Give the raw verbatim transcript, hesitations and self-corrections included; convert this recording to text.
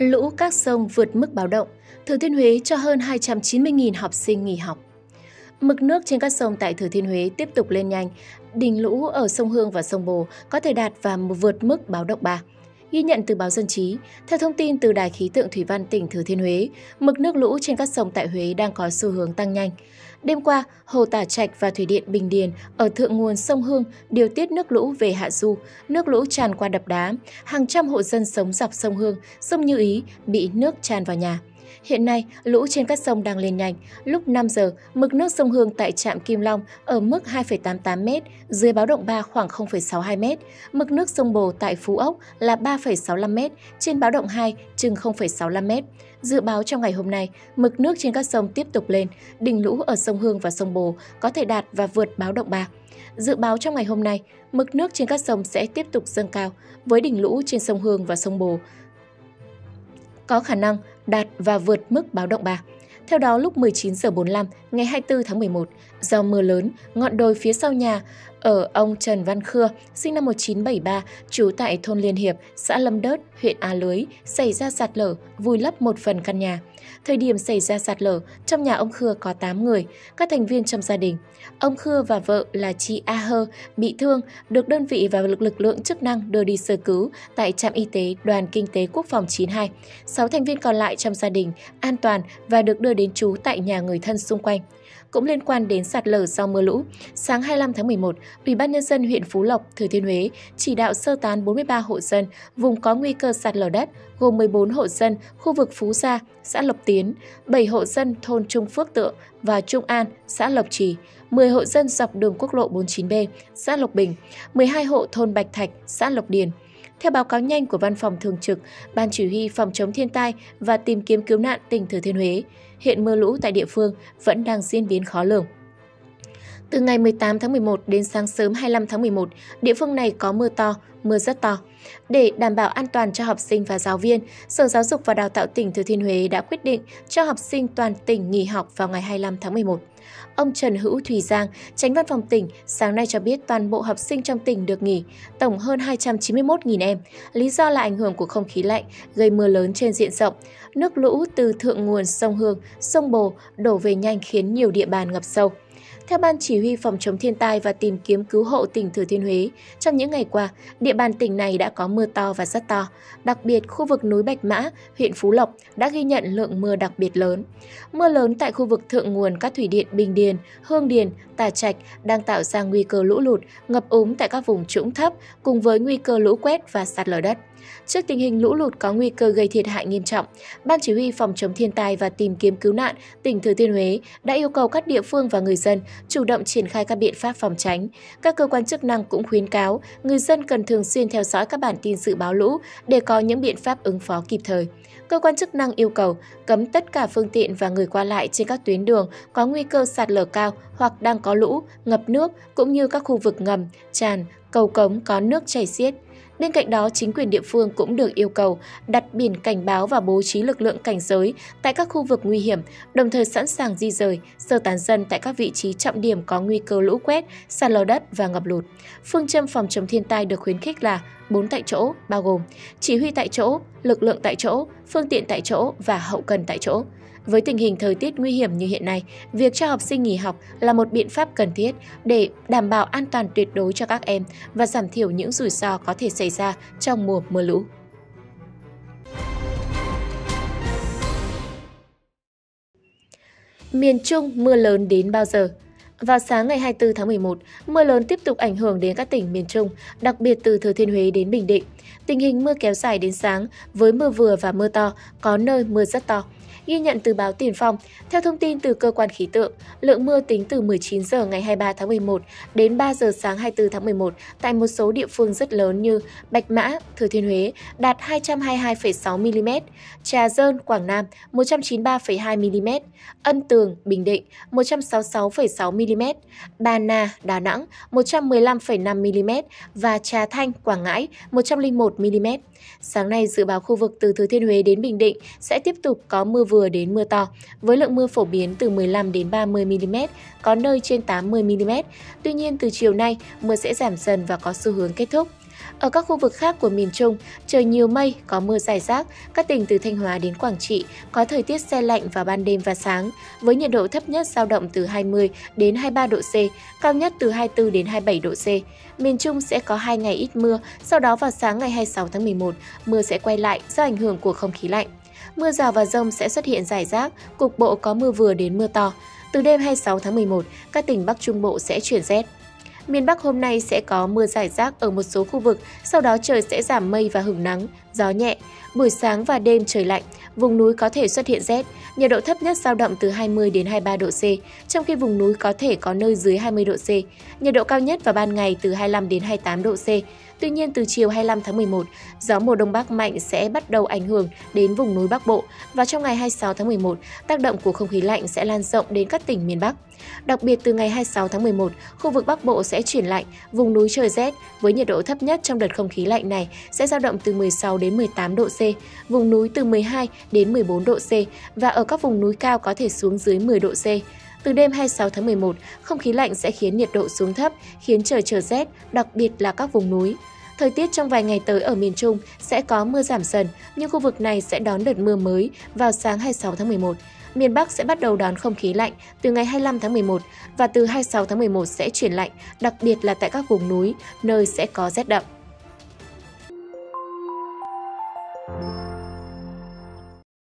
Lũ các sông vượt mức báo động, Thừa Thiên Huế cho hơn hai trăm chín mươi nghìn học sinh nghỉ học. Mực nước trên các sông tại Thừa Thiên Huế tiếp tục lên nhanh. Đỉnh lũ ở sông Hương và sông Bồ có thể đạt và vượt mức báo động ba. Ghi nhận từ báo Dân trí, theo thông tin từ Đài khí tượng thủy văn tỉnh Thừa Thiên Huế, mực nước lũ trên các sông tại Huế đang có xu hướng tăng nhanh. Đêm qua, hồ Tả Trạch và thủy điện Bình Điền ở thượng nguồn sông Hương điều tiết nước lũ về hạ du, nước lũ tràn qua đập đá, hàng trăm hộ dân sống dọc sông Hương, sông Như Ý bị nước tràn vào nhà. Hiện nay, lũ trên các sông đang lên nhanh. Lúc năm giờ, mực nước sông Hương tại trạm Kim Long ở mức hai phẩy tám mươi tám mét, dưới báo động ba khoảng không phẩy sáu mươi hai mét. Mực nước sông Bồ tại Phú Ốc là ba phẩy sáu mươi lăm mét, trên báo động hai chừng không phẩy sáu mươi lăm mét. Dự báo trong ngày hôm nay, mực nước trên các sông tiếp tục lên. Đỉnh lũ ở sông Hương và sông Bồ có thể đạt và vượt báo động ba. Dự báo trong ngày hôm nay, mực nước trên các sông sẽ tiếp tục dâng cao, với đỉnh lũ trên sông Hương và sông Bồ có khả năng đạt và vượt mức báo động ba. Theo đó, lúc mười chín giờ bốn mươi lăm ngày hai mươi tư tháng mười một, do mưa lớn, ngọn đồi phía sau nhà ở ông Trần Văn Khưa, sinh năm một nghìn chín trăm bảy mươi ba, trú tại thôn Liên Hiệp, xã Lâm Đớt, huyện A Lưới, xảy ra sạt lở, vùi lấp một phần căn nhà. Thời điểm xảy ra sạt lở, trong nhà ông Khưa có tám người, các thành viên trong gia đình. Ông Khưa và vợ là chị A Hơ bị thương, được đơn vị và lực lực lượng chức năng đưa đi sơ cứu tại trạm y tế Đoàn Kinh tế Quốc phòng chín mươi hai. Sáu thành viên còn lại trong gia đình an toàn và được đưa đến trú tại nhà người thân xung quanh. Cũng liên quan đến sạt lở do mưa lũ, sáng hai mươi lăm tháng mười một, Ủy ban Nhân dân huyện Phú Lộc, Thừa Thiên Huế chỉ đạo sơ tán bốn mươi ba hộ dân vùng có nguy cơ sạt lở đất, gồm mười bốn hộ dân khu vực Phú Gia, xã Lộc Tiến, bảy hộ dân thôn Trung Phước Tượng và Trung An, xã Lộc Trì, mười hộ dân dọc đường quốc lộ bốn mươi chín B, xã Lộc Bình, mười hai hộ thôn Bạch Thạch, xã Lộc Điền. Theo báo cáo nhanh của Văn phòng Thường trực, Ban Chỉ huy Phòng chống thiên tai và tìm kiếm cứu nạn tỉnh Thừa Thiên Huế, hiện mưa lũ tại địa phương vẫn đang diễn biến khó lường. Từ ngày mười tám tháng mười một đến sáng sớm hai mươi lăm tháng mười một, địa phương này có mưa to, mưa rất to. Để đảm bảo an toàn cho học sinh và giáo viên, Sở Giáo dục và Đào tạo tỉnh Thừa Thiên Huế đã quyết định cho học sinh toàn tỉnh nghỉ học vào ngày hai mươi lăm tháng mười một. Ông Trần Hữu Thùy Giang, Chánh Văn phòng tỉnh, sáng nay cho biết toàn bộ học sinh trong tỉnh được nghỉ, tổng hơn hai trăm chín mươi mốt nghìn em. Lý do là ảnh hưởng của không khí lạnh gây mưa lớn trên diện rộng. Nước lũ từ thượng nguồn sông Hương, sông Bồ đổ về nhanh khiến nhiều địa bàn ngập sâu. Theo Ban Chỉ huy Phòng chống thiên tai và tìm kiếm cứu hộ tỉnh Thừa Thiên Huế, trong những ngày qua, địa bàn tỉnh này đã có mưa to và rất to. Đặc biệt, khu vực núi Bạch Mã, huyện Phú Lộc đã ghi nhận lượng mưa đặc biệt lớn. Mưa lớn tại khu vực thượng nguồn các thủy điện Bình Điền, Hương Điền, Tả Trạch đang tạo ra nguy cơ lũ lụt, ngập úng tại các vùng trũng thấp cùng với nguy cơ lũ quét và sạt lở đất. Trước tình hình lũ lụt có nguy cơ gây thiệt hại nghiêm trọng, Ban Chỉ huy Phòng chống thiên tai và tìm kiếm cứu nạn tỉnh Thừa Thiên Huế đã yêu cầu các địa phương và người dân chủ động triển khai các biện pháp phòng tránh. Các cơ quan chức năng cũng khuyến cáo người dân cần thường xuyên theo dõi các bản tin dự báo lũ để có những biện pháp ứng phó kịp thời. Cơ quan chức năng yêu cầu cấm tất cả phương tiện và người qua lại trên các tuyến đường có nguy cơ sạt lở cao hoặc đang có lũ, ngập nước cũng như các khu vực ngầm, tràn, cầu cống có nước chảy xiết. Bên cạnh đó, chính quyền địa phương cũng được yêu cầu đặt biển cảnh báo và bố trí lực lượng cảnh giới tại các khu vực nguy hiểm, đồng thời sẵn sàng di rời, sơ tán dân tại các vị trí trọng điểm có nguy cơ lũ quét, sạt lở đất và ngập lụt. Phương châm phòng chống thiên tai được khuyến khích là bốn tại chỗ, bao gồm chỉ huy tại chỗ, lực lượng tại chỗ, phương tiện tại chỗ và hậu cần tại chỗ. Với tình hình thời tiết nguy hiểm như hiện nay, việc cho học sinh nghỉ học là một biện pháp cần thiết để đảm bảo an toàn tuyệt đối cho các em và giảm thiểu những rủi ro có thể xảy ra trong mùa mưa lũ. Miền Trung mưa lớn đến bao giờ? Vào sáng ngày hai mươi tư tháng mười một, mưa lớn tiếp tục ảnh hưởng đến các tỉnh miền Trung, đặc biệt từ Thừa Thiên Huế đến Bình Định. Tình hình mưa kéo dài đến sáng với mưa vừa và mưa to, có nơi mưa rất to. Ghi nhận từ báo Tiền Phong, theo thông tin từ cơ quan khí tượng, lượng mưa tính từ mười chín giờ ngày hai mươi ba tháng mười một đến ba giờ sáng hai mươi tư tháng mười một tại một số địa phương rất lớn như Bạch Mã, Thừa Thiên Huế đạt hai trăm hai mươi hai phẩy sáu mi-li-mét, Trà Dơn, Quảng Nam một trăm chín mươi ba phẩy hai mi-li-mét, Ân Tường, Bình Định một trăm sáu mươi sáu phẩy sáu mi-li-mét, Ba Na, Đà Nẵng một trăm mười lăm phẩy năm mi-li-mét và Trà Thanh, Quảng Ngãi một trăm lẻ một mi-li-mét. Sáng nay, dự báo khu vực từ Thừa Thiên Huế đến Bình Định sẽ tiếp tục có mưa vừa đến mưa to, với lượng mưa phổ biến từ mười lăm đến ba mươi mi-li-mét, có nơi trên tám mươi mi-li-mét. Tuy nhiên, từ chiều nay, mưa sẽ giảm dần và có xu hướng kết thúc. Ở các khu vực khác của miền Trung, trời nhiều mây, có mưa rải rác. Các tỉnh từ Thanh Hóa đến Quảng Trị có thời tiết se lạnh vào ban đêm và sáng, với nhiệt độ thấp nhất dao động từ hai mươi đến hai mươi ba độ C, cao nhất từ hai mươi tư đến hai mươi bảy độ C. Miền Trung sẽ có hai ngày ít mưa, sau đó vào sáng ngày hai mươi sáu tháng mười một, mưa sẽ quay lại do ảnh hưởng của không khí lạnh. Mưa rào và dông sẽ xuất hiện rải rác, cục bộ có mưa vừa đến mưa to. Từ đêm hai mươi sáu tháng mười một, các tỉnh Bắc Trung Bộ sẽ chuyển rét. Miền Bắc hôm nay sẽ có mưa rải rác ở một số khu vực, sau đó trời sẽ giảm mây và hửng nắng, gió nhẹ. Buổi sáng và đêm trời lạnh, vùng núi có thể xuất hiện rét, nhiệt độ thấp nhất dao động từ hai mươi đến hai mươi ba độ C, trong khi vùng núi có thể có nơi dưới hai mươi độ C. Nhiệt độ cao nhất vào ban ngày từ hai mươi lăm đến hai mươi tám độ C. Tuy nhiên, từ chiều hai mươi lăm tháng mười một, gió mùa đông bắc mạnh sẽ bắt đầu ảnh hưởng đến vùng núi Bắc Bộ và trong ngày hai mươi sáu tháng mười một, tác động của không khí lạnh sẽ lan rộng đến các tỉnh miền Bắc. Đặc biệt từ ngày hai mươi sáu tháng mười một, khu vực Bắc Bộ sẽ chuyển lạnh, vùng núi trời rét với nhiệt độ thấp nhất trong đợt không khí lạnh này sẽ dao động từ mười sáu đến mười tám độ C, vùng núi từ mười hai đến mười bốn độ C và ở các vùng núi cao có thể xuống dưới mười độ C. Từ đêm hai mươi sáu tháng mười một, không khí lạnh sẽ khiến nhiệt độ xuống thấp, khiến trời trở rét, đặc biệt là các vùng núi. Thời tiết trong vài ngày tới ở miền Trung sẽ có mưa giảm dần, nhưng khu vực này sẽ đón đợt mưa mới vào sáng hai mươi sáu tháng mười một. Miền Bắc sẽ bắt đầu đón không khí lạnh từ ngày hai mươi lăm tháng mười một và từ hai mươi sáu tháng mười một sẽ chuyển lạnh, đặc biệt là tại các vùng núi, nơi sẽ có rét đậm.